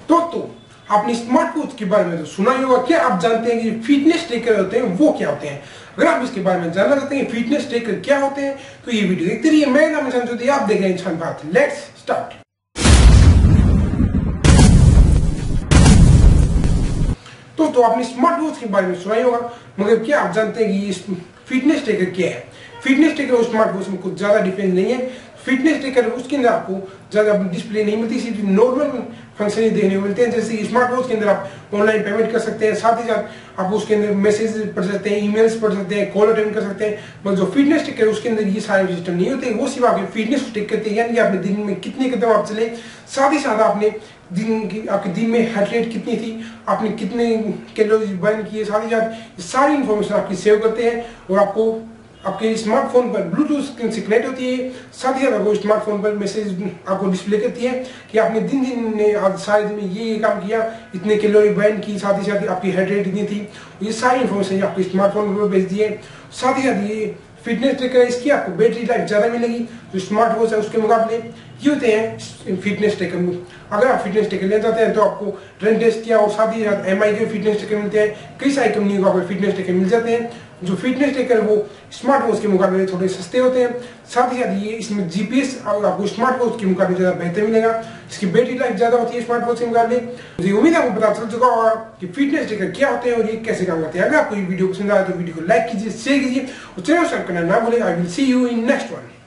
दोस्तों आपने smart watch के बारे में तो सुना ही होगा, क्या आप जानते हैं कि फिटनेस ट्रैकर होते हैं वो क्या होते हैं? अगर आप इसके बारे में जानना चाहते हैं फिटनेस ट्रैकर क्या होते हैं तो ये वीडियो देखते रहिए। मेरा नाम निशांत चौधरी, आप देख रहे हैं निशांत भारत। Let's start. दोस्तों आपने स्मार्ट वॉच के बारे में सुना ही होगा, मगर क्या आप जानते हैं कि ये फिटनेस ट्रैकर क्या है? फिटनेस ट्रैकर और स्मार्ट वॉच में कुछ ज्यादा डिफरेंस नहीं है। फिटनेस ट्रैकर उसके अंदर आपको ज्यादा डिस्प्ले नहीं मिलती, सिर्फ नॉर्मल फंक्शन ही देखने को मिलते हैं। जैसे स्मार्ट वॉच के अंदर आप ऑनलाइन पेमेंट कर सकते हैं, साथ ही साथ आप उसके अंदर मैसेज पढ़ सकते हैं, ईमेल्स पढ़ सकते हैं, कॉल अटेंड कर सकते हैं। मगर जो फिटनेस ट्रैकर है उसके अंदर ये सारे सिस्टम नहीं होते। वो सिर्फ आपके फिटनेस ट्रैक करते हैं, यानी आपने दिन में कितने कदम आप चले, साथ ही साथ आपने आपके दिन में हार्ट रेट कितनी थी, आपने कितने कैलोरीज बर्न किए, साथ ही साथ सारी इंफॉर्मेशन आपकी सेव करते हैं और आपको आपके स्मार्टफोन पर ब्लूटूथ से कनेक्ट होती है। साथ ही साथ आपको स्मार्टफोन पर मैसेज आपको डिस्प्ले करती है कि आपने दिन में आज सारे दिन में ये काम किया, इतने कैलोरी बर्न की, साथ ही साथ आपकी हार्ट रेट कितनी थी, ये सारी इंफॉर्मेशन आपके स्मार्टफोन पर भेज दी है। साथ ही साथ ये फिटनेस ट्रैकर है, इसकी आपको बैटरी लाइफ ज़्यादा मिलेगी जो स्मार्ट वॉच है उसके मुकाबले। ये होते हैं फिटनेस ट्रैकर। अगर आप फिटनेस ट्रैकर लेना चाहते हैं तो आपको रन टेस्ट किया और साथ ही साथ एमआई के फिटनेस ट्रैकर मिलते हैं। कई सारी कंपनियों को आपको फिटनेस ट्रैकर मिल जाते हैं। जो फिटनेस ट्रैकर वो स्मार्ट वॉच के मुकाबले थोड़े सस्ते होते हैं। साथ ही साथ ये इसमें जीपीएस आपको स्मार्ट वॉच के मुकाबले ज़्यादा बेहतर मिलेगा। इसकी बैटरी लाइफ ज़्यादा होती है स्मार्ट वॉच के मुकाबले। मुझे उम्मीद है आपको पता चल चुका होगा कि फिटनेस ट्रैकर क्या होते हैं और ये कैसे काम करते हैं। अगर आपको ये वीडियो पसंद आया तो वीडियो को लाइक कीजिए, शेयर कीजिए और चैनल सब्सक्राइब करना ना भूलें। I will see you in next one.